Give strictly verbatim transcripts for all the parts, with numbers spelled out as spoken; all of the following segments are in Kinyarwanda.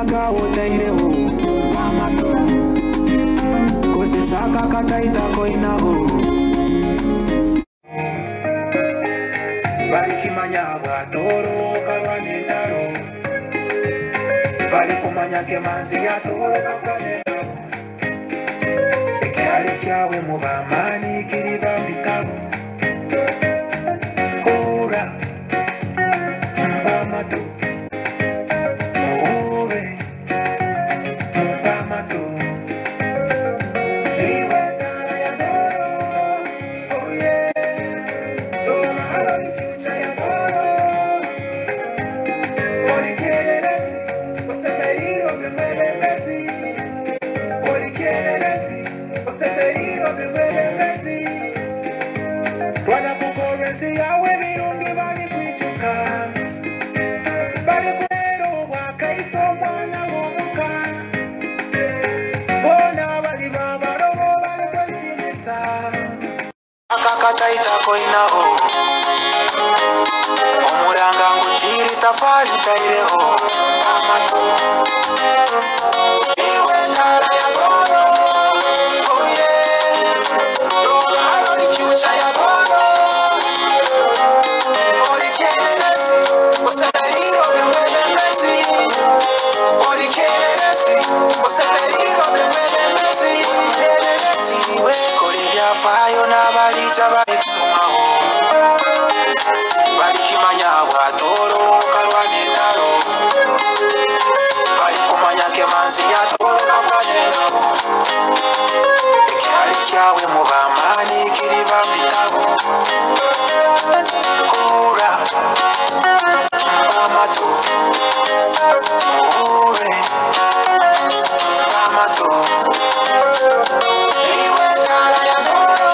naga otaireho amato kose saka kataita koinaho barikimanya batoro kabanendaro barikumanya kemanzi yatoro kabanendaro ekyali kyawe mu bamani kiriba bitabu kura mbamato Kataita koinaho omuranga ngutiri tafari taireho amato iwe ntara ya goro oh yeah don't have the future ya goro orikenesi usemeriro bemwelembezi orikenesi usemeriro bemwelembezi we kolya fayo na balija baikusumaho barikimanya bwatoro kalwanendaro barikumanya kemanzi yatoro kalwanendaro ekyali kyawe mu bamani kiriba bitabu kura mbamato ure mbamato iwe ntara ya goro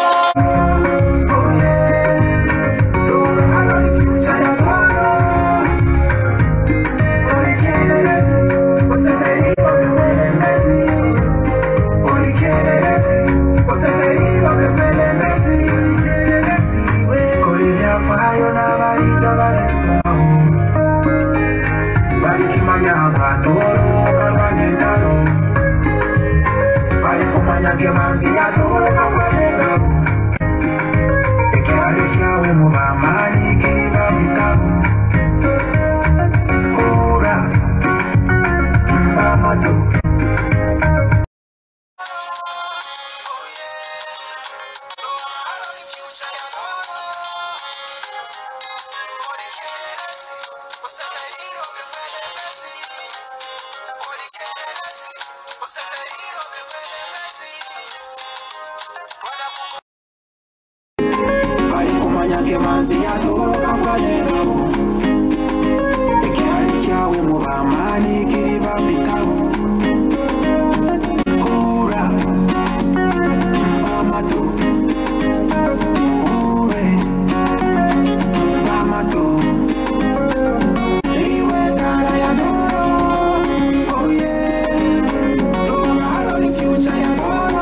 kemanzi yatoro kabanendaro ekyali kyawe mu bamani kiriba bitabu kura mbamato kemanzi yatoro kabanendaro ekyali kyawe mu bamani kiriba bitabu kura mbamato ure mbamato iwe ntara ya goro oh yeah don't have the future ya goro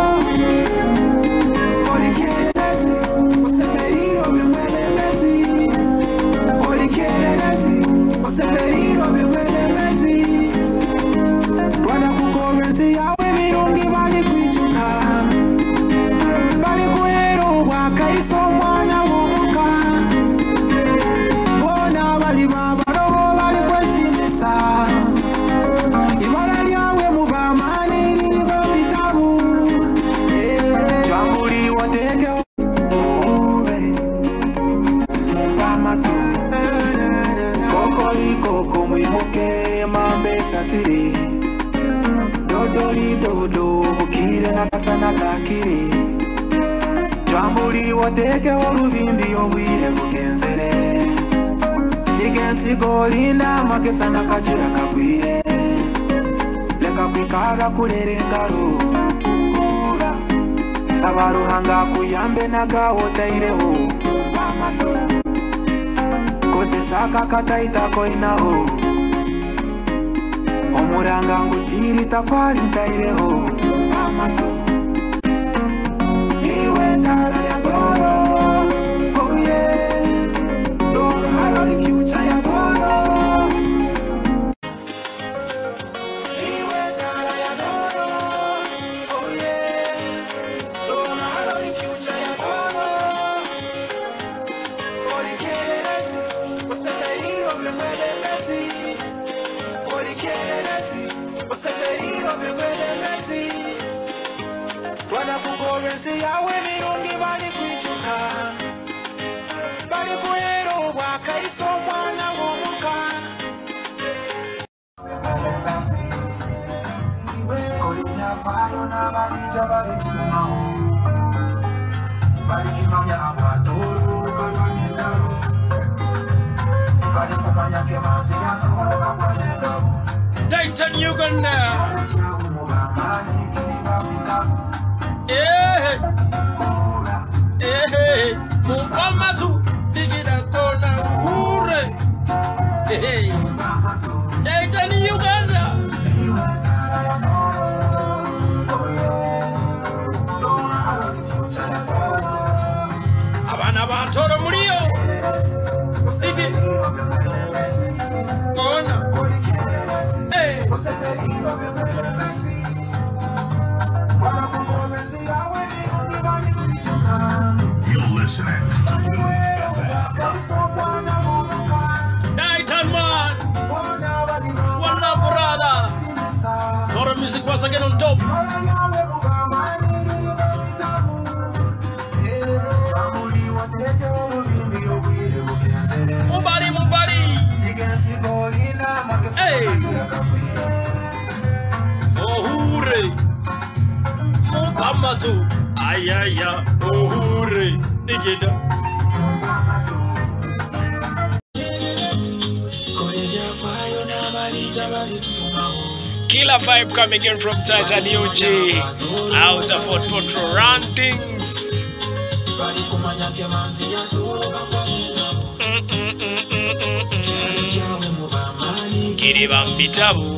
orikenesi usemeriro bemwelembezi orikenesi usemeriro bemwelembezi rwanda kukomensi yawe mirungi bali kwicuka bali kuero bwakaiso mwana w'omuka bona bali babarobo bali kwesimisa ibara lyawe mu bamani liriba bitabu jambuli wateke koko mwibuke mambesa siri dodoli dodo bukire nakasana kakiri jambuli wateke olubimbi obwire bugenzere sigensigo linda makesa nakachira kagwire leka kwikara kulera engalo kura saba ruhanga kuyambe naga otaireho amato kose saka kataita koinaho omuranga ngutiri tafari ntaireho amato iwe ntara ya goro oh yeah don't have the future ya goro bemwelelezi Wana kugorenzi yawe mirungi bali kwijuka Bali kuero wakaiso mwana womuka Kolinya fayo na balija bali kusumao Bali kimanya amatoro kalwani ndaro Bali kumanya kemanzi ya toro kapwane ndabu Titan Uganda Eh Eh Mupama tu Digida kona ure Eh Titan Uganda Abana bantoro mulio Sigi Kona Eh You're listening to Unity F M. Titan man One love brother Toro music once again on top Mubari, mubari. Hey. Ohure. Mubamatu. Ayaya. Ohure. Nigida. Killer vibe coming in from Titan U G. Out of Fort Potro Rantings. Kiri bambitabu